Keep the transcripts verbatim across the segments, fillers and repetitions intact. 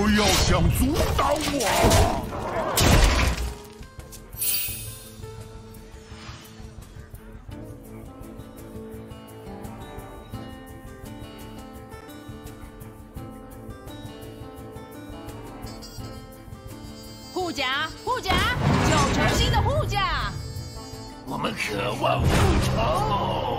不要想阻挡我！ 护甲，护甲，九成新的护甲。 我们渴望复仇。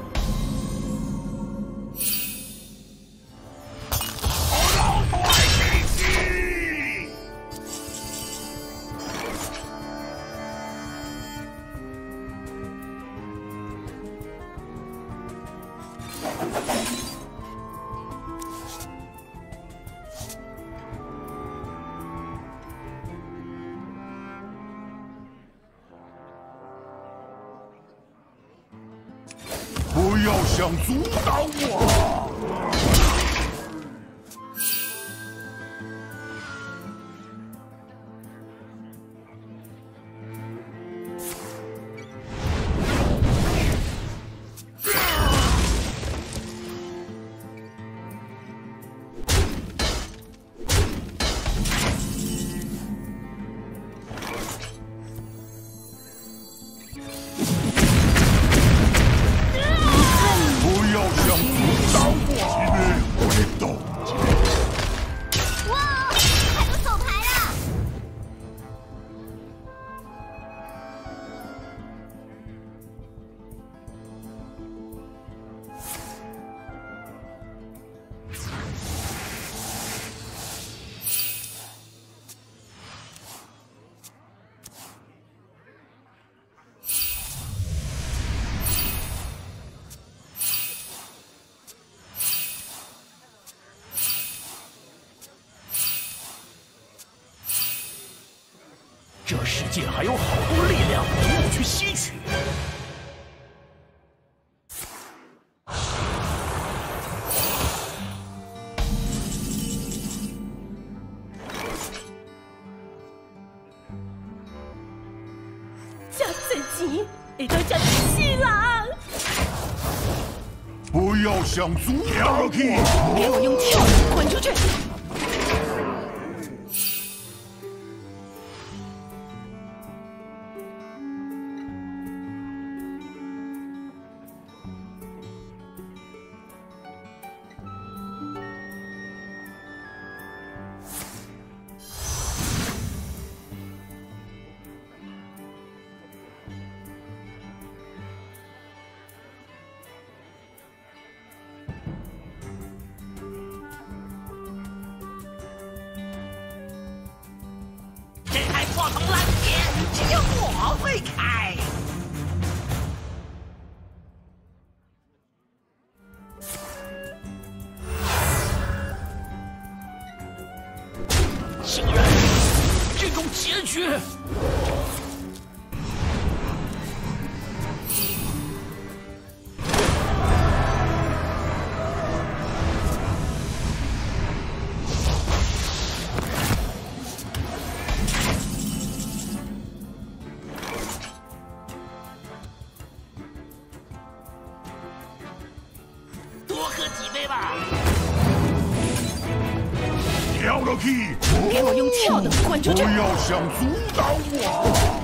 不要想阻挡我！ 这世界还有好多力量等我去吸取。 加这钱会当加死人。 不要想阻挡我！ 给我用跳的滚出去！ 化成蓝天，只有我会开。竟然这种结局！ 跳了去！ 给我用跳的滚出去！ 不要想阻挡我！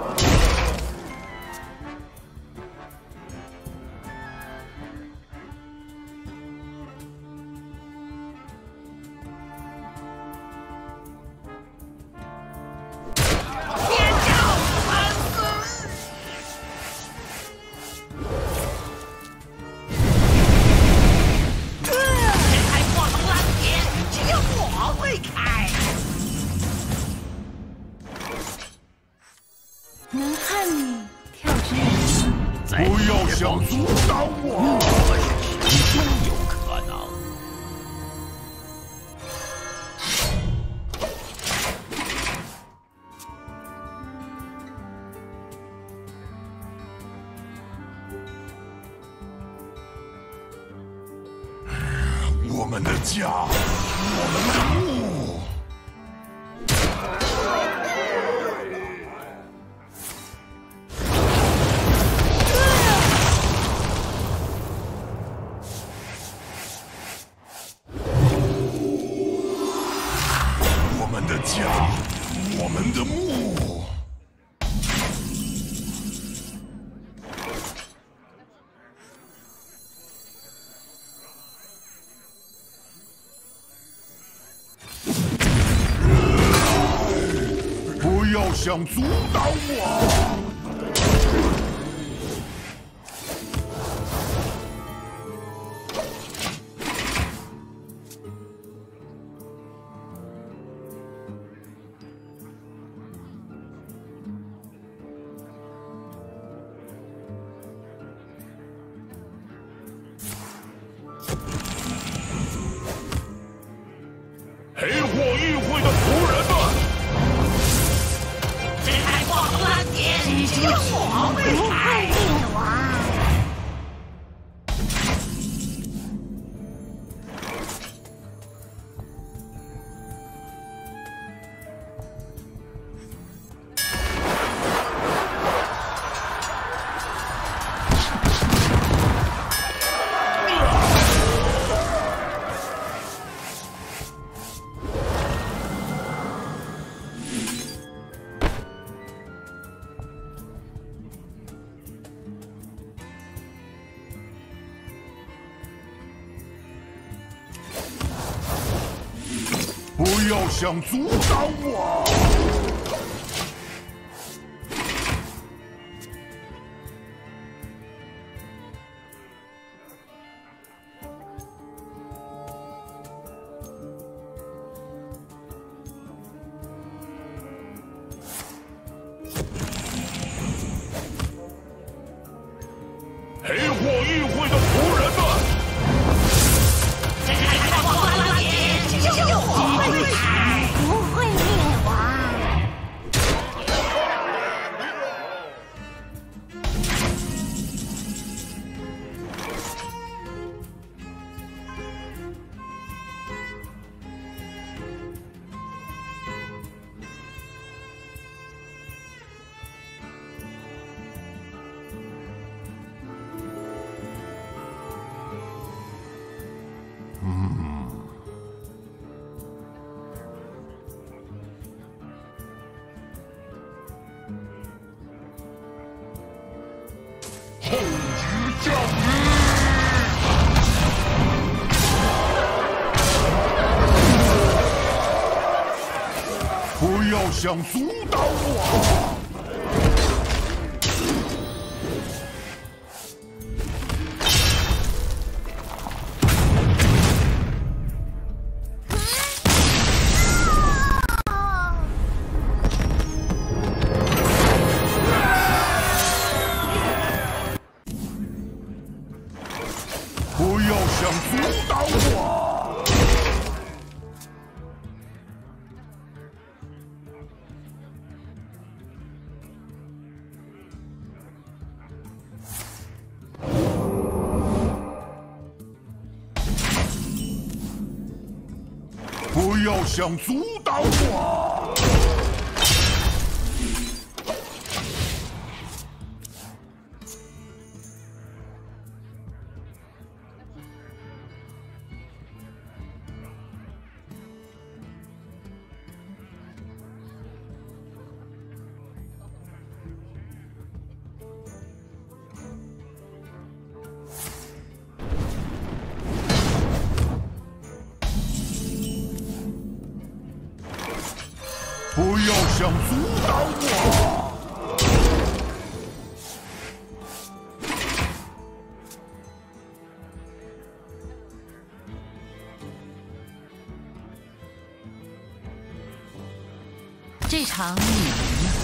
能和你跳支舞， 不要想阻挡我！ 始终有可能。 我们的家，我们的路。 们的墓。 不要想阻挡我！黑火议会的仆人们！ 只有我不会灭亡。 不要想阻挡我！黑火议会的仆人们！ 不会灭亡。 后局降临！不要想阻挡我！不要想阻挡我！不要想阻挡我！不要想阻挡我！ 这场你赢了。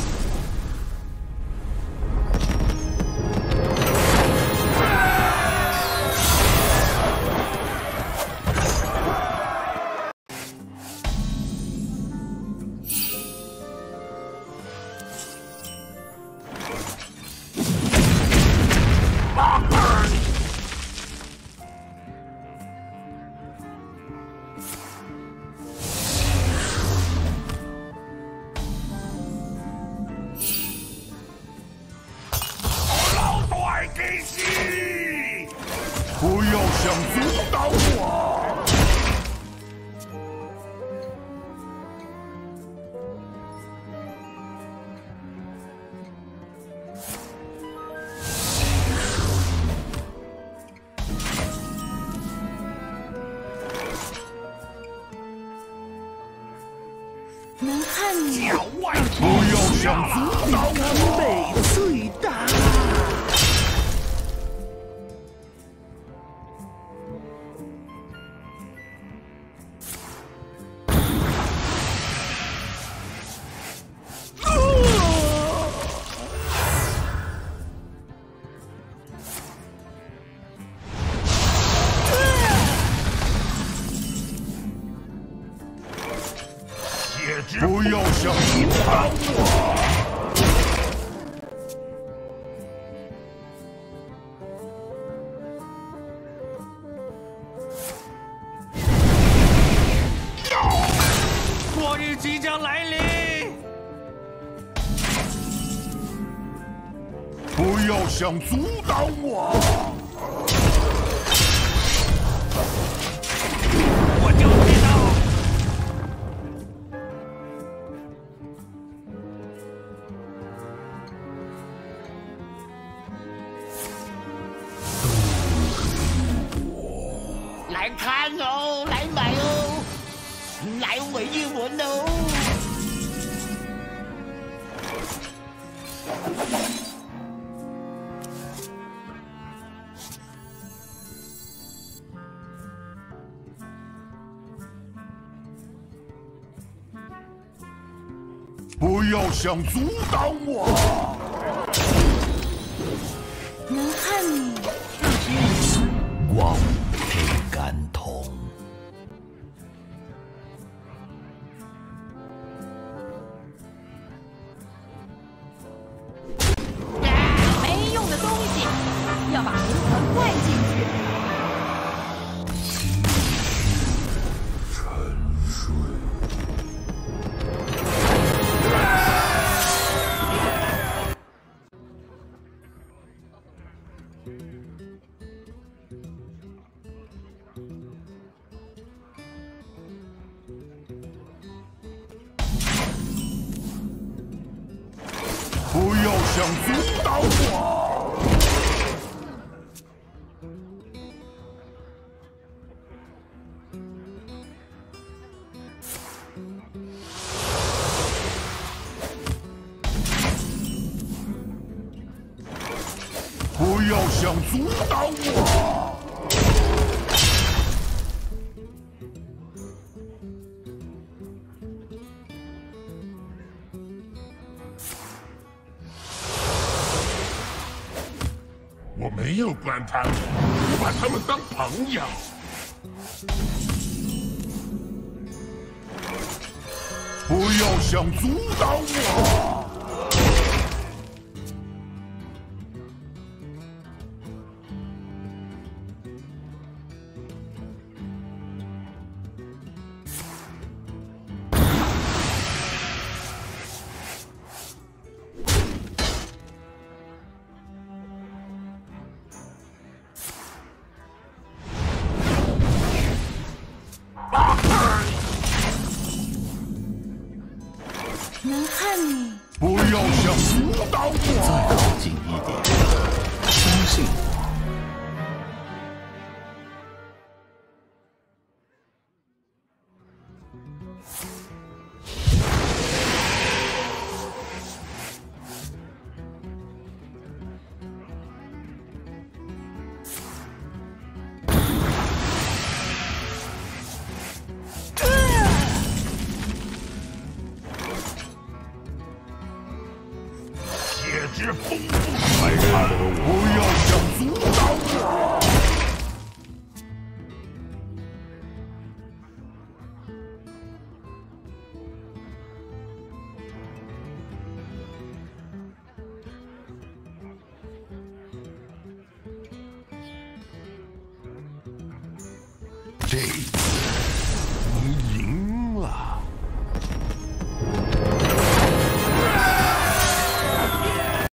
不要想阻挡我！ 脚外不要想阻挡我！ 美最大。 不要想阻挡我！ 末日即将来临！ 不要想阻挡我！ 我就知道。 来看哦，来买哦，来闻一闻哦。 不要想阻挡我！ 能和你光黑感统。 没用的东西，要把灵魂灌进去。 沉睡。不要想阻挡我！不要想阻挡我！我没有关他们，我把他们当朋友。不要想阻挡我！ 能和你不要想阻挡我！ 再靠近一点，相信我。 铁之风不快看，不要想阻挡我！这次你赢了。